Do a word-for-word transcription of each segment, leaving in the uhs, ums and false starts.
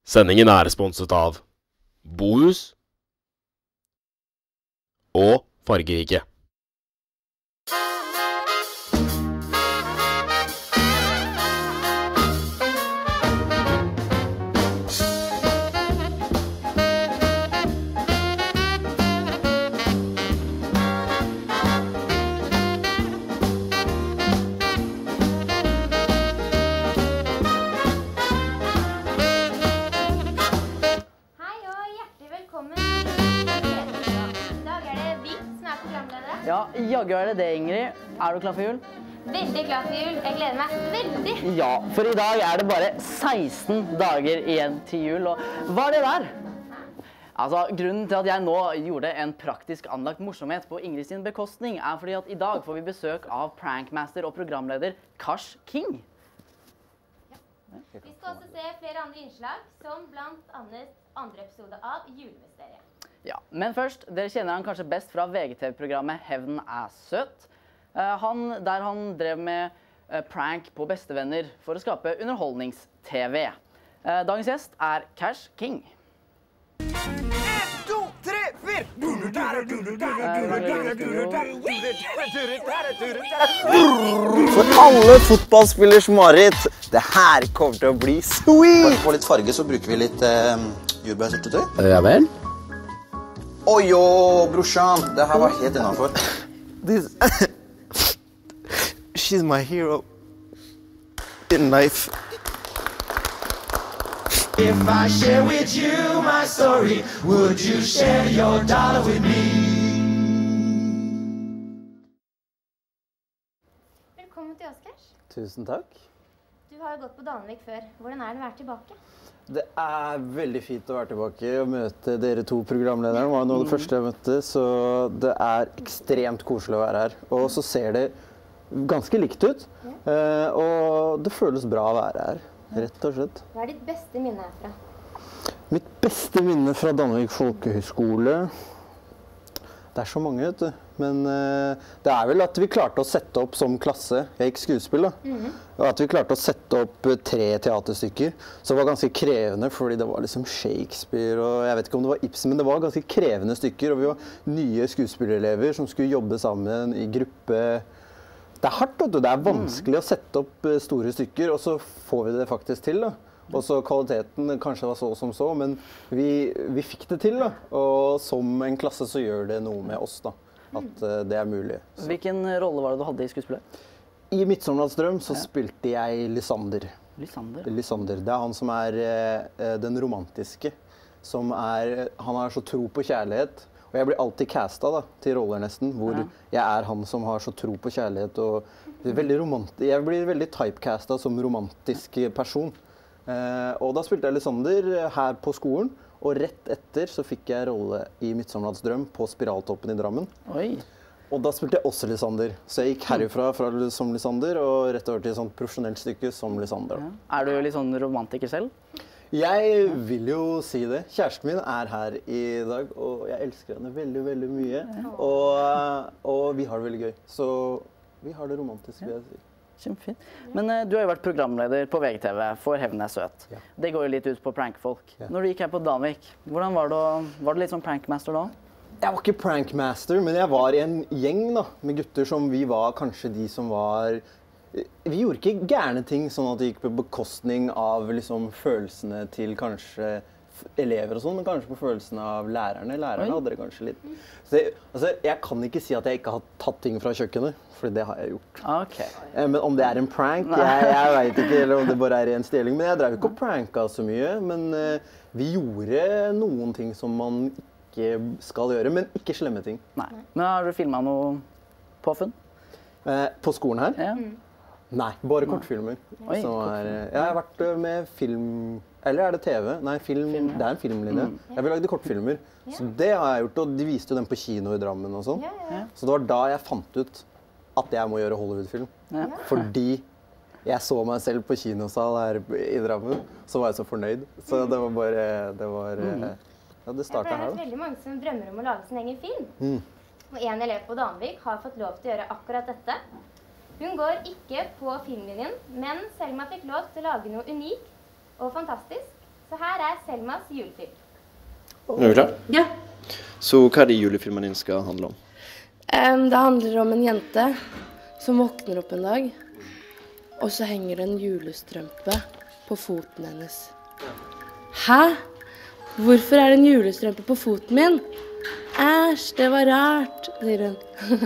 Sendingen er sponset av Bohus og Fargerike. Ja, jaggu er det det, Ingrid. Er du klar for jul? Veldig klar for jul. Jeg gleder meg veldig. Ja, for i dag er det bare seksten dager igjen til jul, og hva er det der? Altså, grunnen til at jeg nå gjorde en praktisk anlagt morsomhet på Ingrid sin bekostning, er fordi at i dag får vi besøk av prankmaster og programleder Kash King. Ja. Vi skal også se flere andre innslag, som blant annet andre episode av Julemysteriet. Ja, men først, dere kjenner han kanskje best fra V G T V-programmet Hevnen er søt. Han, der han drev med prank på bestevenner for å skape underholdnings-T V. Dagens gjest er Kash King. En, to, tre, fire! For alle fotballspillers mareritt, det her kommer til å bli sweet! For litt farge så bruker vi litt eh, jordbærsyltetøy. Ja vel? Oi, jo, brorsan, det her var helt innenfor. This... She's my hero in life. If I share with you my story, would you share your dollar with me? Velkommen til oss, Kash. Tusen takk. Du har jo gått på Danvik før. Hvordan er det å være tilbake? Det er veldig fint å være tilbake og møte dere to programlederne. Det var noe av det første jeg møtte, så det er ekstremt koselig å være her. Og så ser det ganske likt ut, og det føles bra å være her, rett og slett. Hva er ditt beste minne herfra? Mitt beste minne fra Danvik Folkehøgskole, det er så mange, vet du. Men uh, det er vel at vi klarte å sette opp som klasse, jeg gikk skuespill da, mm-hmm. og at vi klarte å sette opp tre teaterstykker, så det var ganske krevende, fordi det var liksom Shakespeare, og jeg vet ikke om det var Ibsen, men det var ganske krevende stykker, og vi var nye skuespillerelever som skulle jobbe sammen i gruppe. Det er hardt, vet du. Det er vanskelig mm. å sette opp store stykker, og så får vi det faktisk til da. Og så kvaliteten kanskje var så som så, men vi, vi fikk det til da. Og som en klasse så gjør det noe med oss da, at uh, det er mulig. Så. Hvilken rolle var det du hadde i skuespillet? I Midtsommernattens så ja. spilte jeg Lysander. Lysander? Lysander. Det er han som er uh, den romantiske, som er, han har så tro på kjærlighet. Og jeg blir alltid castet da, til roller nesten, hvor ja. jeg er han som har så tro på kjærlighet. Og veldig romantisk. Jeg blir veldig typecastet som romantisk person. Uh, og da spilte jeg Lysander her på skolen, og rett etter så fikk jeg rolle i Midtsommernattens drøm på Spiraltoppen i Drammen. Oi. Og da spilte jeg også Lysander. Så jeg gikk herifra fra, som Lysander, og rett over til et sånt profesjonelt stykke som Lysander. Ja. Er du litt sånn romantiker selv? Jeg vil jo si det. Kjæresten min er her i dag, og jeg elsker henne veldig, veldig mye. Og, og vi har det veldig gøy. Så vi har det romantisk, vil jeg si. Kjempefint. Men uh, du har jo vært programleder på V G T V for Hevnen er søt. Ja. Det går jo litt ut på prankfolk. Ja. Når du gikk her på Danvik, hvordan var det, var det litt sånn prankmaster da? Jeg var ikke prankmaster, men jeg var i en gjeng da, med gutter som vi var kanskje de som var... Vi gjorde ikke gærne ting sånn at det gikk på bekostning av liksom, følelsene til kanskje elever og sånn, men kanskje på følelsene av lærerne. Lærerne Oi. Hadde det kanskje litt. Så jeg, altså, jeg kan ikke si at jeg ikke har tatt ting fra kjøkkenet, for det har jeg gjort. Okay. Men om det er en prank, jeg, jeg vet ikke, eller om det bare er en stjeling. Men jeg drev ikke og pranka så mye, men uh, vi gjorde noen ting som man ikke skal gjøre, men ikke slemme ting. Nei. Men har du filmet noe påfunn? Uh, på skolen her? Ja. Mm. Nei, bare kortfilmer. Oi, som er, jeg har vært med film, eller er det T V? Nei, film, film ja. Det er en filmlinje. Mm. Jeg vil lage kortfilmer, ja. Så det har jeg gjort, og de viste jo den på kino i Drammen og sånn. Ja, ja. Så det var da jeg fant ut at jeg må gjøre Hollywood-film. Ja. Fordi jeg så meg selv på kinosal her i Drammen, så var jeg så fornøyd. Så det var bare, det var, mm. ja, det startet her da. Det er veldig mange som drømmer om å lage sin egen film. Mm. Og en elev på Danvik har fått lov til å gjøre akkurat dette. Hun går ikke på filmlinjen, men Selma fikk lov til å lage noe unikt og fantastisk, Så her er Selmas julefilm. Er du klar? Ja. Så hva er det julefilmen din skal handle om? Um, det handler om en jente som våkner opp en dag, og så henger det en julestrømpe på foten hennes. Hæ? Hvorfor er det en julestrømpe på foten min? Æsj, det var rart, sier hun.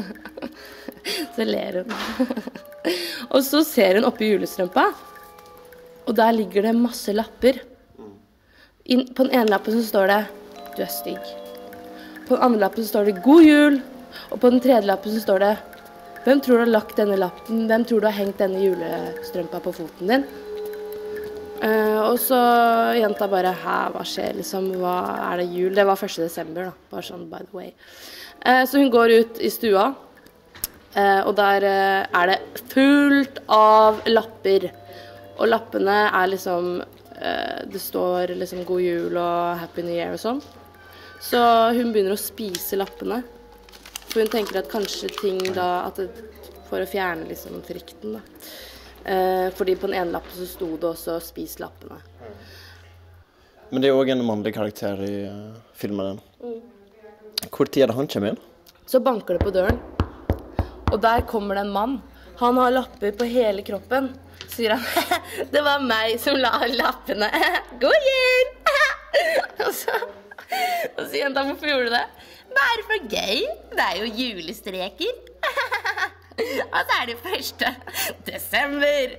Så ler hun. Og så ser hun oppi julestrømpa, og der ligger det masse lapper. In, på den ene lappen så står det, du er stygg. På den andre lappen så står det, god jul. Og på den tredje lappen så står det, hvem tror du har lagt denne lappen, hvem tror du har hengt denne julestrømpa på foten din? Uh, og så jenta bare, hæ, hva skjer liksom, hva er det jul? Det var første desember da, bare sånn by the way. Uh, så hun går ut i stua, uh, og der uh, er det fullt av lapper. Og lappene er liksom, uh, det står liksom god jul og happy new year og sånn. Så hun begynner å spise lappene. For hun tenker at kanskje ting da, at det, for å fjerne liksom frykten da. Eh, fordi på den ene lappen så sto det også spis lappene. Men det er også en mannlig karakter i uh, filmen. Mm. Hvor tid er det han kommer inn? Så banker det på døren. Og der kommer det en mann. Han har lapper på hele kroppen. Sier han, det var meg som la lappene. God jul! Og så, og så sier han da, hvorfor gjorde du det? Bare for gøy. Det er jo julestreker. Og så er det første desember.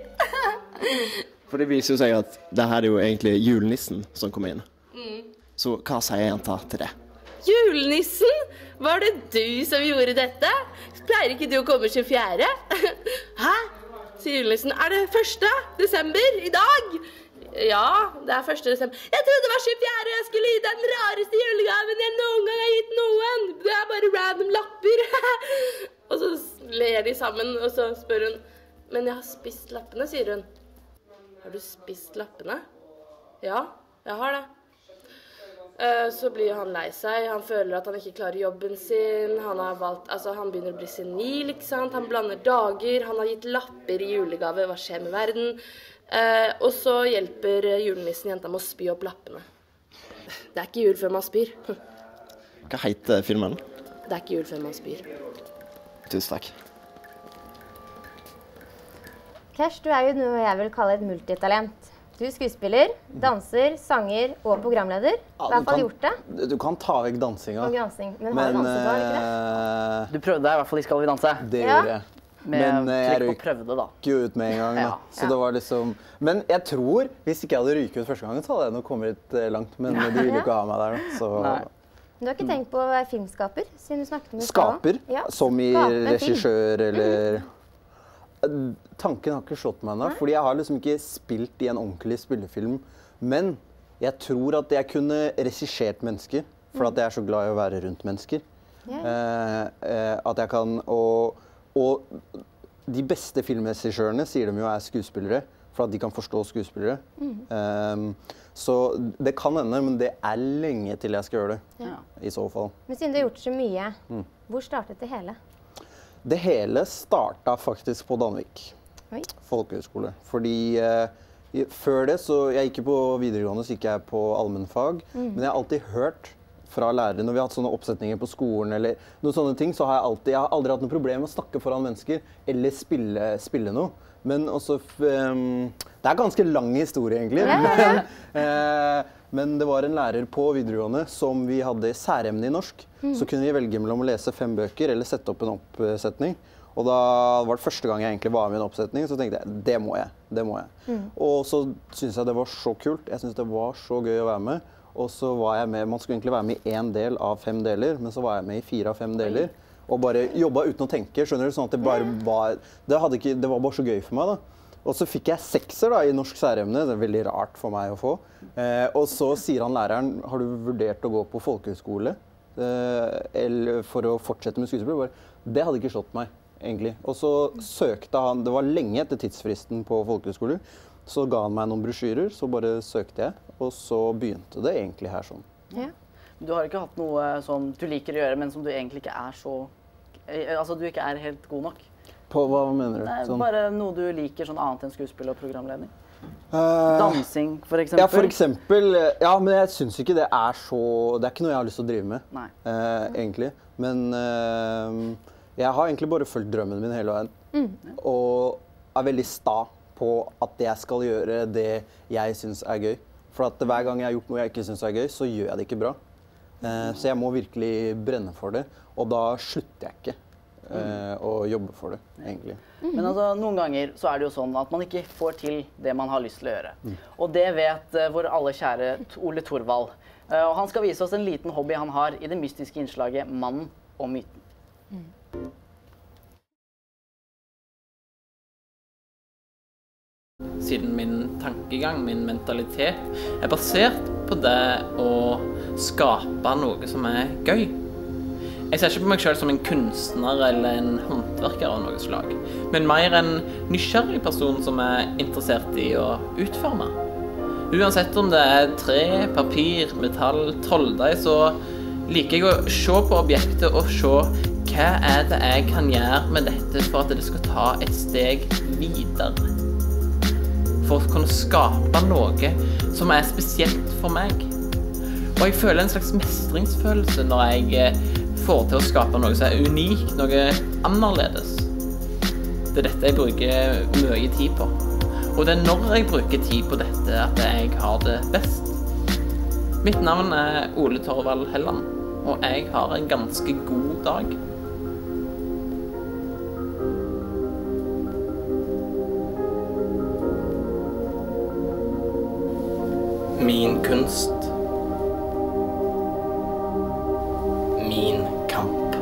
For det viser jo seg at det her er jo egentlig julenissen som kommer inn. Mm. Så hva sier jenta til det? Julenissen? Var det du som gjorde dette? Pleier ikke du å komme tjuefjerde? Hæ? Sier julenissen. Er det første desember i dag? Ja, det er første desember. Jeg trodde det var tjuefjerde, jeg skulle gi deg den rareste julegaven jeg noen gang har gitt noen. Det er bare random lapper. Og så ler de sammen, og så spør hun, men jeg har spist lappene, sier hun. Har du spist lappene? Ja, jeg har det. Så blir han lei seg, han føler at han ikke klarer jobben sin, han har valgt, altså han begynner å bli senil, ikke sant? Han blander dager, han har gitt lapper i julegave, hva skjer med verden? Uh, og så hjelper julenissen jenta med å spy opp lappene. Det er ikke jul før man spyr. Hva heter filmen? Det er ikke jul før man spyr. Tusen takk. Cash, du er jo noe jeg vil kalle et multitalent. Du er skuespiller, danser, sanger og programleder. Ja, I hvert fall kan, gjort det. Du kan ta vekk dansinga. Og dansing. Men har du danset da, ikke det? Du prøvde deg i hvert fall i Skal vi danse. Det Ja. gjorde jeg. Med Men eh, jeg trykk på røyk prøvde, da. jo ut med en gang. Da. Ja. Så Ja. det var liksom... Men jeg tror, hvis ikke jeg hadde ryket ut første gangen, så hadde jeg nok kommet litt eh, langt. Men de ville jo ikke ha meg der, da. Så... Nei. Du har ikke tenkt på å være filmskaper, siden du snakket med Skaper, Ja. som i Skape en film. regissør eller... Tanken har ikke slått meg ennå, fordi jeg har liksom ikke spilt i en ordentlig spillefilm. Men jeg tror at jeg kunne regissert mennesker, for at jeg er så glad i å være rundt mennesker. Ja. Eh, eh, at jeg kan... Og, og de beste filmregissørene sier de jo er skuespillere, for at de kan forstå skuespillere. Mm. Um, så det kan hende, men det er lenge til jeg skal gjøre det, Ja. i så fall. Men siden du har gjort så mye, hvor startet det hele? Det hele starta faktisk på Danvik Oi. folkehøgskole. Fordi eh, i- før det, så jeg gikk jo på videregående, så gikk jeg på allmennfag. Men jeg har alltid hørt fra lærere, når vi har hatt sånne oppsetninger på skolen, eller noen sånne ting, så har jeg alltid, jeg har aldri hatt noe problem med å snakke foran mennesker, eller spille, spille noe. Men også, um, det er ganske lang historie egentlig. Men, eh, men det var en lærer på videregående som vi hadde særemne i norsk. Så kunne vi velge mellom å lese fem bøker eller sette opp en oppsetning. Og da var det første gang jeg egentlig var med i en oppsetning, så tenkte jeg, det må jeg, det må jeg. Og så synes jeg det var så kult, jeg synes det var så gøy å være med. Og så var jeg med, man skulle egentlig være med i en del av fem deler, men så var jeg med i fire av fem deler. Og bare jobbet uten å tenke, skjønner du? Sånn at det bare var, det, hadde ikke, det var bare så gøy for meg da. Og så fikk jeg sekser da i norsk særemne, det er veldig rart for meg å få. Eh, og så sier han læreren, har du vurdert å gå på folkehøyskole? Eh, eller for å fortsette med skuespill? Det hadde ikke slått meg, egentlig. Og så søkte han, det var lenge etter tidsfristen på folkehøyskole, så ga han meg noen brosjyrer, så bare søkte jeg. Og så begynte det egentlig her sånn. Ja. Du har ikke hatt noe som du liker å gjøre, men som du egentlig ikke er så... eh, Altså, du ikke er helt god nok. På hva mener du? Nei, Sånn. bare noe du liker sånn annet enn skuespill og programledning. Uh, Dansing, for eksempel? Ja, for eksempel. Ja, men jeg synes ikke det er så... Det er ikke noe jeg har lyst til å drive med, Nei. Uh, egentlig. Men uh, jeg har egentlig bare følt drømmen min hele veien. Mm. Og er veldig sta på at jeg skal gjøre det jeg synes er gøy. For at hver gang jeg har gjort noe jeg ikke synes er gøy, så gjør jeg det ikke bra. Uh, så jeg må virkelig brenne for det, og da slutter jeg ikke. Uh, og jobbe for det, egentlig. Mm. Men altså, noen ganger så er det jo sånn at man ikke får til det man har lyst til å gjøre. Mm. Og det vet uh, vår alle kjære Ole Torvald. Uh, og han skal vise oss en liten hobby han har i det mystiske innslaget Mannen og myten. Mm. Siden min tankegang, min mentalitet, er basert på det å skape noe som er gøy. Jeg ser ikke på meg selv som en kunstner eller en håndverker av noe slag, men mer en nysgjerrig person som er interessert i å utforme. Uansett om det er tre, papir, metall, trolldeig, så liker jeg å se på objektet og se hva er det jeg kan gjøre med dette for at det skal ta et steg videre. For å kunne skape noe som er spesielt for meg. Og jeg føler en slags mestringsfølelse når jeg får til å skape noe som er unikt, noe annerledes. Det er dette jeg bruker mye tid på. Og det er når jeg bruker tid på dette at jeg har det best. Mitt navn er Ole Torvald Helland, og jeg har en ganske god dag. Min kunst. Min kamp.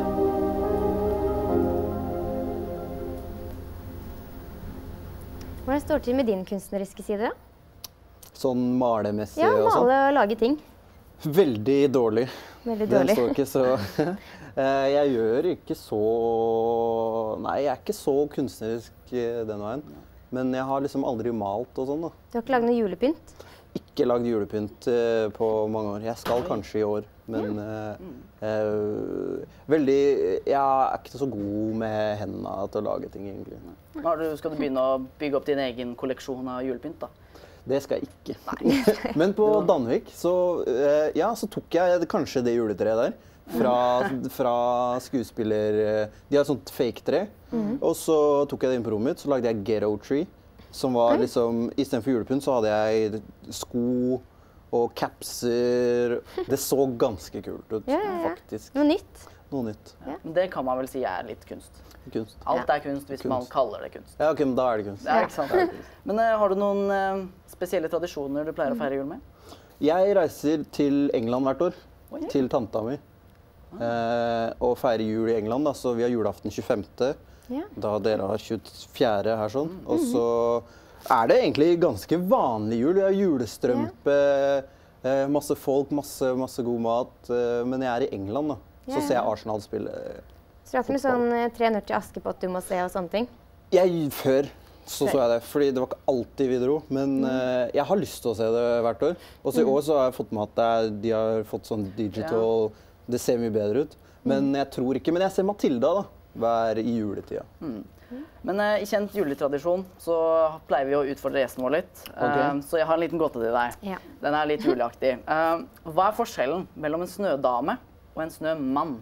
Hvordan står det til med din kunstneriske side, da? Sånn malemessig ja, og sånn? Ja, male og lage ting. Veldig dårlig. Veldig dårlig. Den står ikke så... Jeg gjør ikke så... Nei, jeg er ikke så kunstnerisk den veien. Men jeg har liksom aldri malt og sånn da. Du har ikke laget noe julepynt? Ikke lagd julepynt uh, på mange år. Jeg skal kanskje i år, men uh, uh, veldig... Jeg er ikke så god med hendene til å lage ting, egentlig. Har du, skal du begynne å bygge opp din egen kolleksjon av julepynt, da? Det skal jeg ikke. Men på Danvik, så, uh, ja, så tok jeg kanskje det juletreet der. Fra, fra skuespiller... De har et sånt fake-tre. Mm. Og så tok jeg det inn på rommet mitt, så lagde jeg Ghetto Tree. Som var liksom, i stedet for julepynt så hadde jeg sko og capser. Det så ganske kult ut, ja, ja, ja. Faktisk. Noe nytt. Noe nytt. Ja. Det kan man vel si er litt kunst. Kunst. Alt er kunst hvis kunst. Man kaller det kunst. Ja, ok, men da er det kunst. Ja, ikke sant? Men uh, har du noen uh, spesielle tradisjoner du pleier å feire jul med? Jeg reiser til England hvert år, Oi. Til tanta mi. Uh, og feirer jul i England, da, så vi har julaften tjuefemte Ja. Da dere har tjuefjerde her sånn. Og så er det egentlig ganske vanlig jul. Vi har julestrømpe, ja. masse folk, masse, masse god mat. Men jeg er i England da, så ser jeg Arsenal spille Så du har ikke noe sånn tre nøtter til Askepott du må se og sånne ting? Jeg, før så så jeg det, fordi det var ikke alltid vi dro. Men mm. jeg har lyst til å se det hvert år. Og så i år så har jeg fått med at det, de har fått sånn digital, ja. Det ser mye bedre ut. Men jeg tror ikke, men jeg ser Matilda da. Hver i juletida. Mm. Men uh, i kjent juletradisjon så pleier vi å utfordre gjesten vår litt. Okay. Uh, så jeg har en liten gåte til deg. Ja. Den er litt juleaktig. Uh, hva er forskjellen mellom en snødame og en snømann?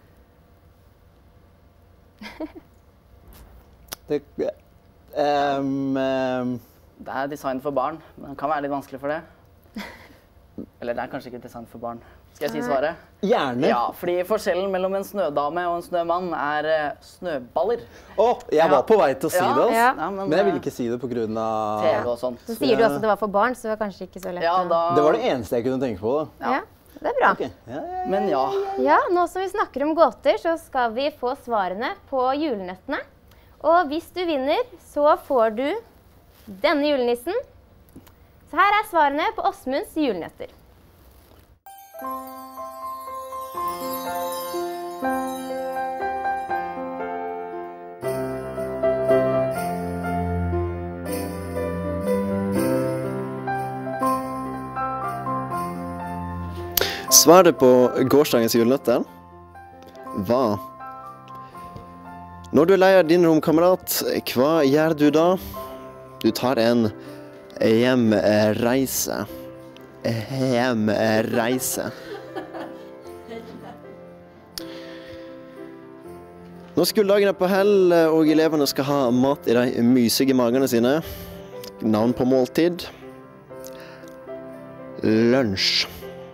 det, um, um. det er design for barn, men det kan være litt vanskelig for det. Eller det er kanskje ikke design for barn. Skal jeg si svaret? Gjerne. Ja, fordi forskjellen mellom en snødame og en snømann er uh, snøballer. Åh, oh, jeg var ja. På vei til å si ja. det, altså. Ja, men, men jeg ville ikke si det på grunn av... T V og sånt. Så sier du også at det var for barn, så det var kanskje ikke så lett. Ja, da... Det var det eneste jeg kunne tenke på da. Ja, ja det er bra. Okay. Ja, ja, ja. Men ja. Ja, nå som vi snakker om gåter, så skal vi få svarene på julenøttene. Og hvis du vinner, så får du denne julenissen. Så her er svarene på Åsmunds julenøtter. Svaret på gårsdagens julenøtter var: når du leier din romkamerat, hva gjør du da? Du tar en Hjemreise. Hjemreise. Når skoledagen er på hell, og elevene skal ha mat i de mysige magene sine, navn på måltid, lunsj.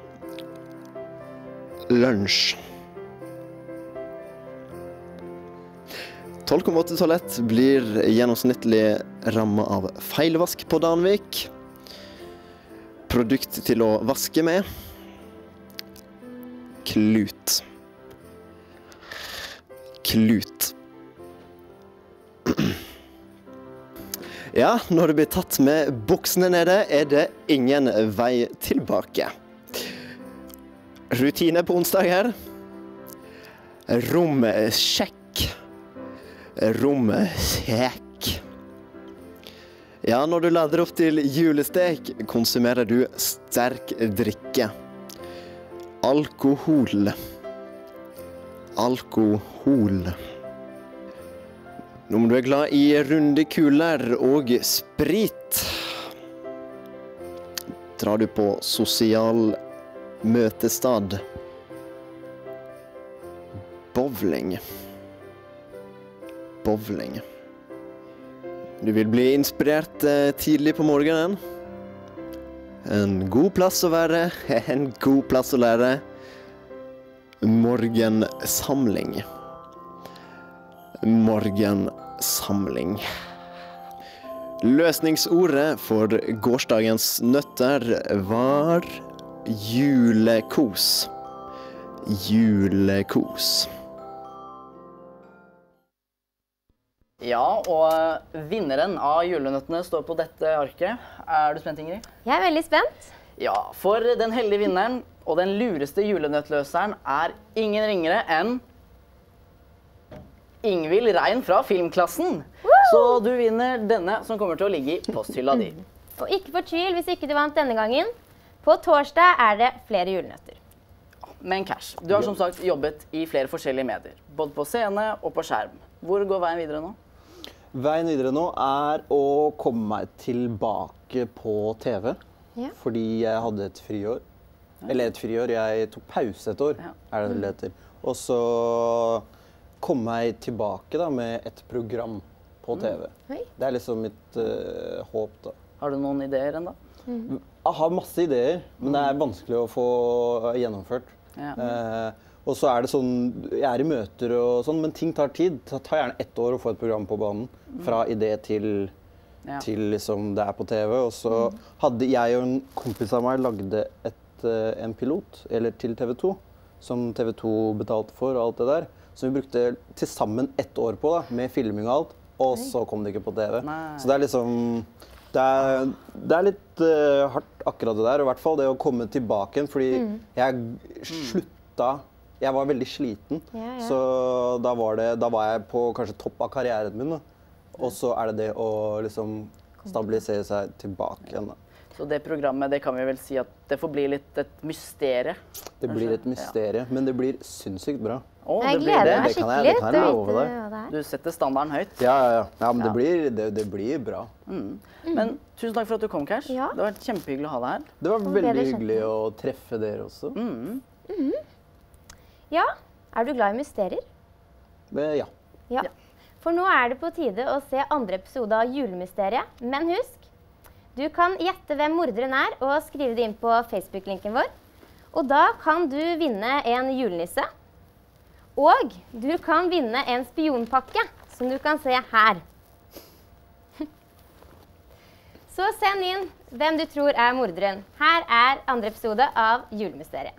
Lunsj. tolv komma åtte toalett blir gjennomsnittlig rammet av feilvask på Danvik. Produkt til å vaske med. Klut. Klut. Ja, når du blir tatt med buksene nede, er det ingen vei tilbake. Rutine på onsdager. Romsjekk. Romsjekk. Ja, når du lader opp til julestek, konsumerer du sterk drikke. Alkohol. Alkohol. Om du er glad i runde kuler og sprit, drar du på sosial møtestad. Bowling. Bowling. Du vil bli inspirert eh, tidlig på morgenen. En god plass å være, en god plass å lære. Morgensamling. Morgensamling. Løsningsordet for gårsdagens nøtter var julekos. Julekos. Ja, og vinneren av julenøttene står på dette arket. Er du spent, Ingrid? Jeg er veldig spent. Ja, for den heldige vinneren og den lureste julenøttløseren er ingen ringere enn Ingvild Rein fra filmklassen. Woo! Så du vinner denne som kommer til å ligge i posthylla di. Og ikke fortvil hvis ikke du vant denne gangen. På torsdag er det flere julenøtter. Men Cash, du har som sagt jobbet i flere forskjellige medier, både på scene og på skjerm. Hvor går veien videre nå? Veien videre nå er å komme meg tilbake på T V, Ja. fordi jeg hadde et friår. Eller et friår, jeg tok pause et år, Ja. er det det heter. Og så komme meg tilbake da, med et program på T V. Oi. Det er liksom mitt uh, håp da. Har du noen ideer ennå? Jeg har masse ideer, men det er vanskelig å få gjennomført. Ja. Eh, og så er det sånn, jeg er i møter og sånn, men ting tar tid. Det tar gjerne ett år å få et program på banen, fra idé til, Ja. til liksom det er på T V. Og så hadde jeg og en kompis av meg lagde et, eh, en pilot, eller til T V to, som T V to betalte for og alt det der. Så vi brukte til sammen ett år på da, med filming og alt, og så kom det ikke på T V. Nei. Så det er liksom, det er, det er litt eh, hardt akkurat det der, og i hvert fall det å komme tilbake igjen, fordi jeg slutta, jeg var veldig sliten, Ja, ja. så da var, det, da var jeg på kanskje topp av karrieren min, da. Og så er det det å liksom stabilisere seg tilbake igjen da. Så det programmet, det kan vi vel si at det får bli litt et mysterie. Det blir et mysterie, men det blir sinnssykt bra. Å, Jeg det blir gleder det. meg Det kan jeg- skikkelig det kan til jeg å love vite deg. hva det er. Du setter standarden høyt. Ja, ja, ja. ja men Ja. Det, blir, det, det blir bra. Men tusen takk for at du kom, Cash. Ja. Det har vært kjempehyggelig å ha deg her. Det var Og veldig bedre kjent hyggelig å treffe dere også. Ja, er du glad i mysterier? Men, ja. Ja. For nå er det på tide å se andre episode av Julemysteriet. Men husk, du kan gjette hvem morderen er og skrive det inn på Facebook-linken vår. Og da kan du vinne en julenisse. Og du kan vinne en spionpakke, som du kan se her. Så send inn hvem du tror er morderen. Her er andre episode av Julemysteriet.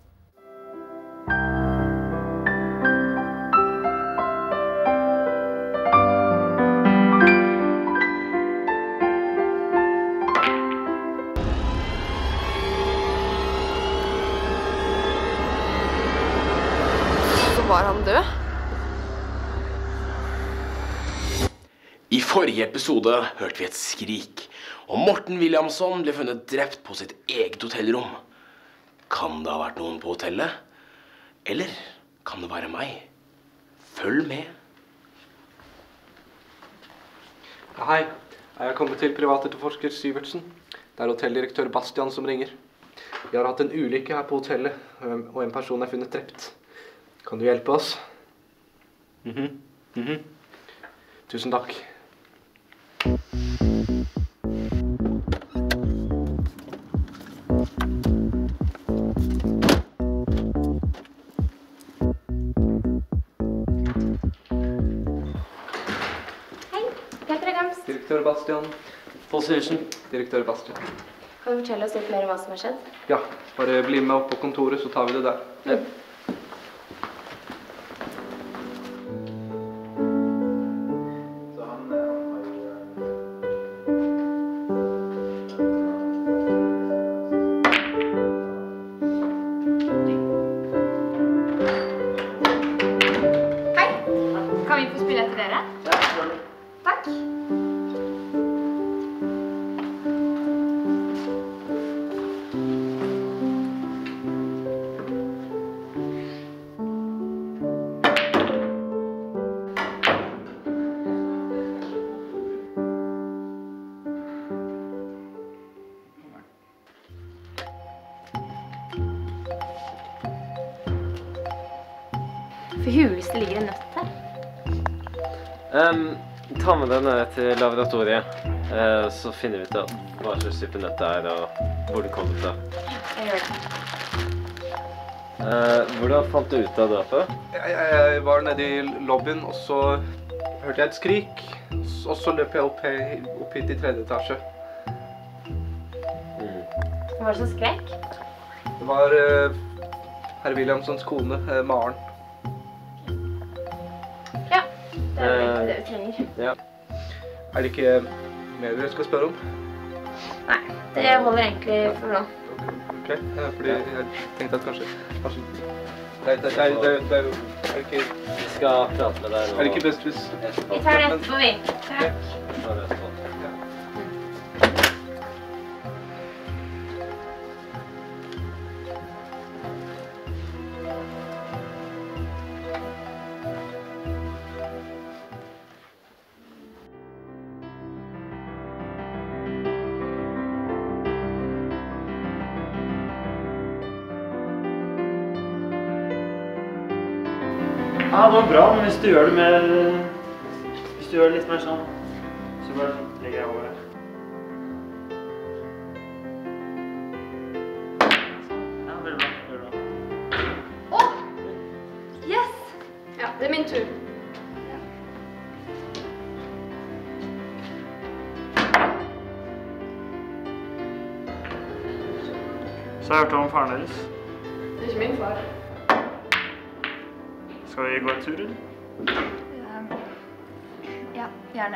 Så var han død. I forrige episode hørte vi et skrik, og Morten Williamson ble funnet drept på sitt eget hotellrom. Kan det ha vært noen på hotellet? Eller kan det være meg? Følg med. Hei, Jeg er kommet til privatetterforsker Syvertsen. Det er hotelldirektør Bastian som ringer. Vi har hatt en ulykke her på hotellet, og en person er funnet drept. Kan du hjelpe oss? Mhm, mhm. Tusen takk. Direktør Bastian. Pål Syvertsen. Direktør Bastian. Kan du fortelle oss litt mer om hva som har skjedd? Ja, bare bli med opp på kontoret, så tar vi det der. Ja. Hei! Kan vi få spille etter dere? Takk. For huleste ligger en nøtt her. Um, ta med denne til laboratoriet, uh, så finner vi ut av hva slags type nøtt det er og hvor det kommer fra. Jeg gjør det. Uh, hvordan fant du ut av drapet? Jeg, jeg, jeg var nede i lobbyen, og så hørte jeg et skrik. Og så løp jeg opp, he- opp hit i tredje etasje. Mm. Hva var det som skrek? Det var uh, herr Williamsons kone, uh, Maren. Ja, det er vel det vi trenger. Ja. Er det ikke mer dere skal spørre om? Nei, det holder egentlig for nå. Ok, ja, fordi jeg tenkte at kanskje... kanskje det, det, det, er- det, er- det er jo... Er det ikke... Vi skal prate med deg nå. Er det ikke best hvis... Vi tar det etterpå, vi. Takk. Vi tar det etterpå. Ja, det var bra, men hvis du gjør det mer... Hvis du gjør det litt mer sånn, så bare legger jeg over det. Ja, veldig bra, veldig bra. Åh! Yes! Ja, det er min tur. Så har jeg hørt om faren deres. Det er ikke min far. Skal vi gå en tur, eller? Um, ja, gjerne.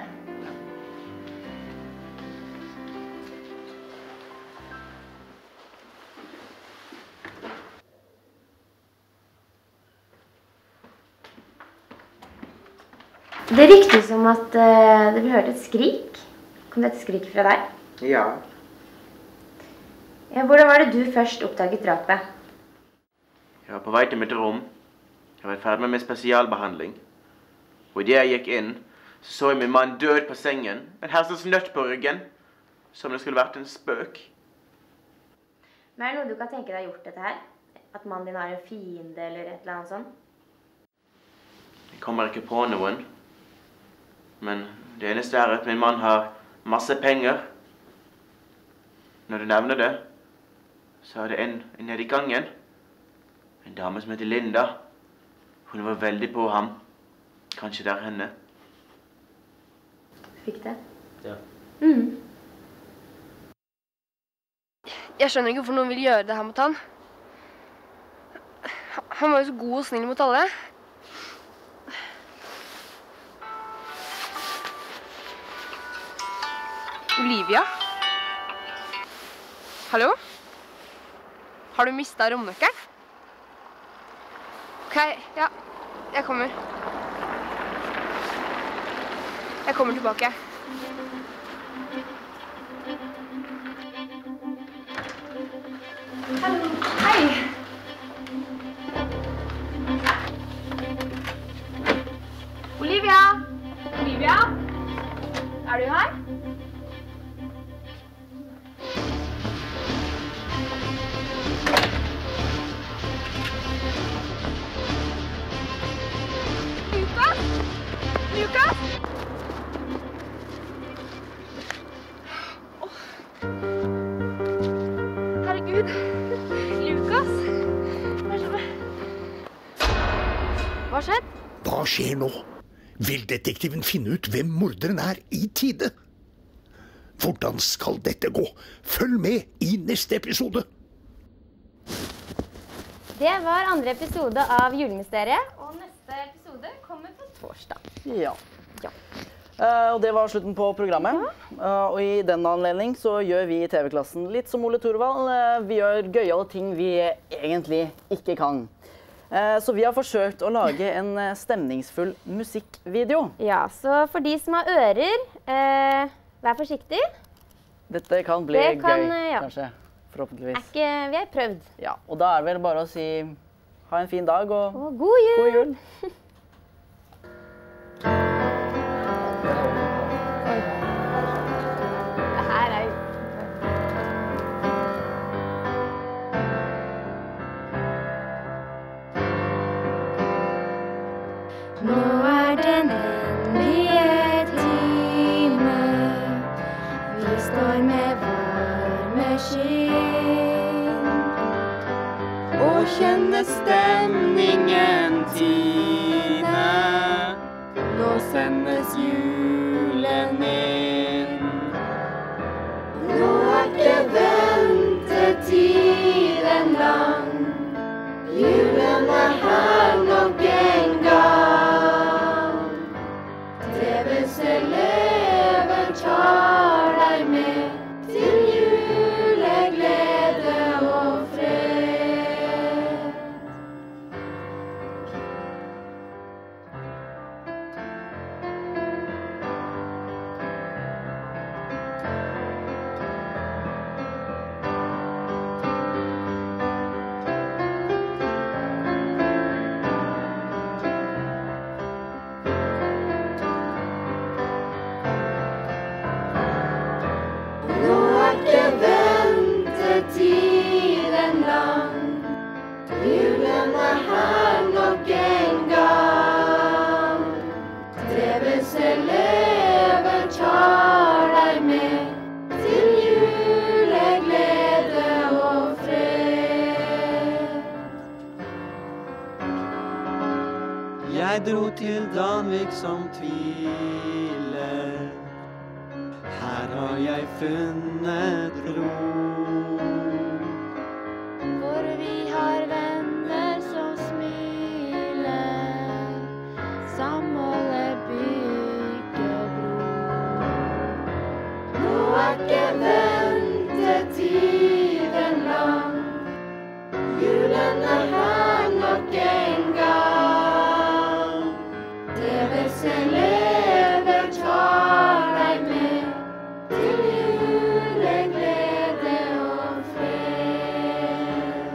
Det ryktes om at uh, det ble hørt et skrik. Kom det et skrik fra deg? Ja. Ja, hvordan var det du først oppdaget drapet? Jeg var på vei til mitt rom. Jeg var ferdig med min spesialbehandling. Og idet jeg gikk inn, så så jeg min mann død på sengen, med en hersens nøtt på ryggen, som det skulle vært en spøk. Men er det noe du kan tenke deg gjort dette her? At mannen din har en fiende eller et eller annet sånt? Jeg kommer ikke på noen. Men det eneste er at min mann har masse penger. Når du nevner det, så er det en, en nede i gangen. En dame som heter Linda. Hun var veldig på ham. Kanskje det er henne. Fikk det? Ja. Mhm. Jeg skjønner ikke hvorfor noen vil gjøre det her mot han. Han var jo så god og snill mot alle. Olivia? Hallo? Har du mistet romnøkkelen? Ok, ja. Jeg kommer. Jeg kommer tilbake. Hallo. Hei. Olivia? Olivia? Er du her? Lukas? Hva skjedde? Hva skjer nå? Vil detektiven finne ut hvem morderen er i tide? Hvordan skal dette gå? Følg med i neste episode! Det var andre episode av Julemysteriet, og neste episode kommer på torsdag. Ja. ja. Uh, og det var slutten på programmet. Uh, og i den anledning så gjør vi i T V-klassen litt som Ole Thorvald. Uh, vi gjør gøyale ting vi egentlig ikke kan. Uh, så vi har forsøkt å lage en uh, stemningsfull musikkvideo. Ja, så for de som har ører, uh, vær forsiktig. Dette kan bli det kan, gøy, ja. kanskje. Forhåpentligvis. Er ikke, vi har prøvd. Ja, og da er det vel bare å si ha en fin dag og, og god jul! God jul. Det her er jo... Nå er den endelige time. Vi står med varme skinn og kjenner stemningen tine. Nå sendes julen inn. Nå er ikke ventetiden lang. Julen er her nok en gang. T V-elever tar deg med til juleglede og fred. Nå er ikke ventetiden lang. Julen er her nok en gang. T V-elever tar deg med til juleglede og fred. Jeg dro til Danvik som tviler. Her har jeg funnet ro. For vi har venner som smiler. Samholdet bygger bro. Nå er ikke ventetiden lang. Julen er her nok en gang. T V-elever tar deg med til juleglede og fred.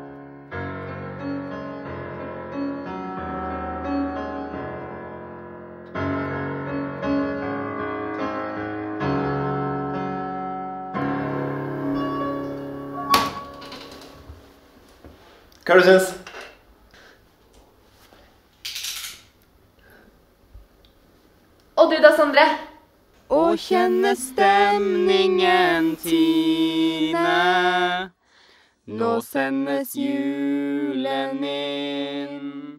Hva er det du synes? Og du da, Sondre? Og kjenne stemningen tine. Nå sendes julen inn.